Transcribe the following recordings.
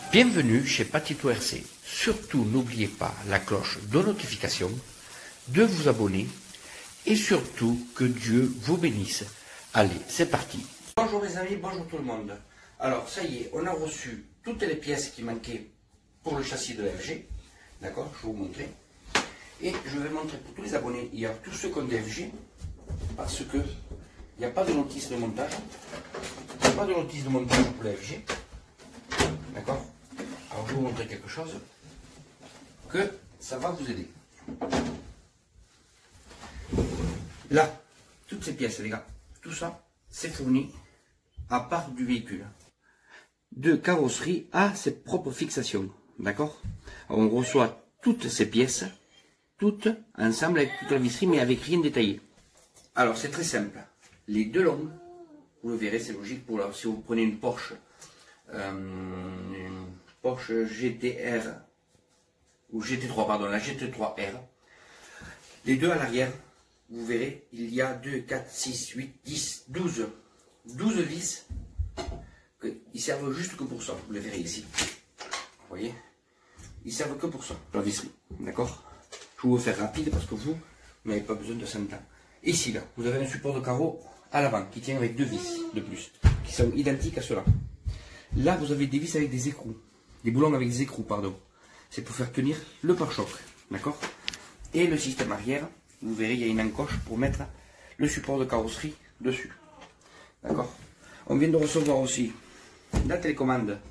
Bienvenue chez Patito RC. Surtout n'oubliez pas la cloche de notification, de vous abonner et surtout que Dieu vous bénisse. Allez, c'est parti. Bonjour mes amis, bonjour tout le monde. Alors ça y est, on a reçu toutes les pièces qui manquaient pour le châssis de la FG. D'accord, je vais vous montrer. Et je vais montrer pour tous les abonnés, il y a tous ceux qui ont des FG, parce que il n'y a pas de notice de montage. Il n'y a pas de notice de montage pour la FG. D'accord. Alors je vais vous montrer quelque chose que ça va vous aider. Là, toutes ces pièces les gars, tout ça, c'est fourni à part du véhicule. De carrosserie à ses propres fixations. D'accord. On reçoit toutes ces pièces, toutes ensemble avec toute la visserie, mais avec rien détaillé. Alors c'est très simple. Les deux longues, vous le verrez, c'est logique pour si vous prenez une Porsche GTR ou GT3, pardon, la GT3R. Les deux à l'arrière, vous verrez, il y a 2, 4, 6, 8, 10, 12 vis. Ils servent juste que pour ça, vous le verrez ici. Vous voyez, ils servent que pour ça, la visserie. D'accord. Je vais vous faire rapide parce que vous n'avez pas besoin de 100 ans. Ici, là, vous avez un support de carreau à l'avant qui tient avec 2 vis de plus, qui sont identiques à ceux-là. Là, vous avez des vis avec des écrous, des boulons avec des écrous, pardon. C'est pour faire tenir le pare-choc, d'accord. Et le système arrière, vous verrez, il y a une encoche pour mettre le support de carrosserie dessus, d'accord. On vient de recevoir aussi la télécommande.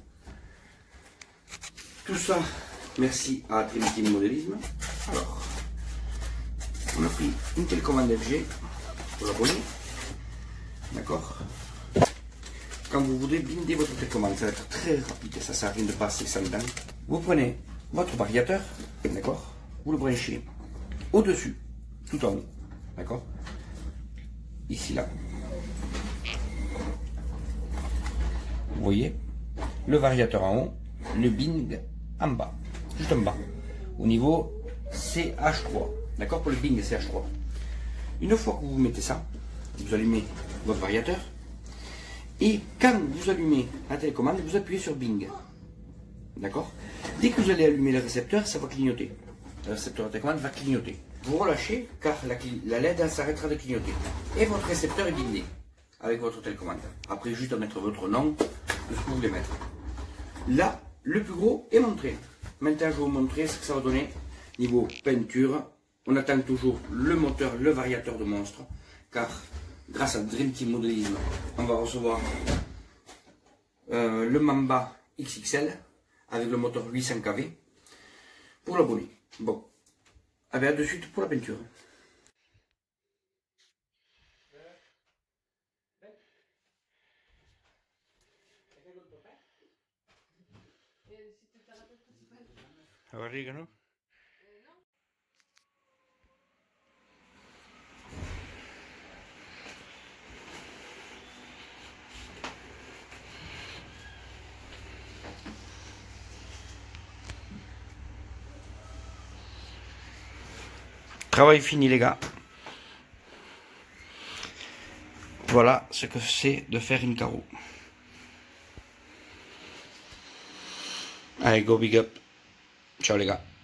Tout ça, merci à Trinity Modélisme. Alors, on a pris une télécommande FG pour l'abonné, d'accord. Quand vous voulez blinder votre télécommande, ça va être très rapide, ça ne sert à rien de passer 100 ans. Vous prenez votre variateur, d'accord, vous le branchez au-dessus, tout en haut, d'accord, ici là. Vous voyez, le variateur en haut, le bing en bas, juste en bas, au niveau CH3, d'accord, pour le bing CH3. Une fois que vous mettez ça, vous allumez votre variateur. Et quand vous allumez la télécommande, vous appuyez sur Bing. D'accord. Dès que vous allez allumer le récepteur, ça va clignoter. Le récepteur de télécommande va clignoter. Vous relâchez car la LED s'arrêtera de clignoter. Et votre récepteur est bindé avec votre télécommande. Après, juste à mettre votre nom de ce que vous voulez mettre. Là, le plus gros est montré. Maintenant, je vais vous montrer ce que ça va donner niveau peinture. On attend toujours le moteur, le variateur de monstre. Car grâce à Dream Team Modélisme, on va recevoir le Mamba XXL avec le moteur 800 kV pour l'abonné. Bon, à de suite pour la peinture. Orégano. Travail fini les gars. Voilà ce que c'est de faire une carreau. Allez, go big up. Ciao les gars.